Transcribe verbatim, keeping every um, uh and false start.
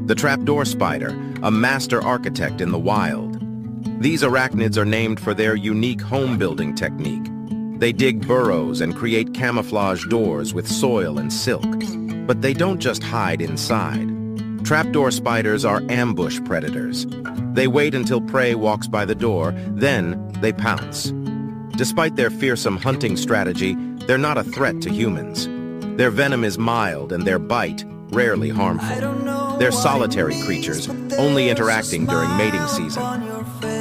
The trapdoor spider, a master architect in the wild. These arachnids are named for their unique home-building technique. They dig burrows and create camouflage doors with soil and silk. But they don't just hide inside. Trapdoor spiders are ambush predators. They wait until prey walks by the door, then they pounce. Despite their fearsome hunting strategy, they're not a threat to humans. Their venom is mild and their bite rarely harmful. They're solitary creatures, only interacting during mating season.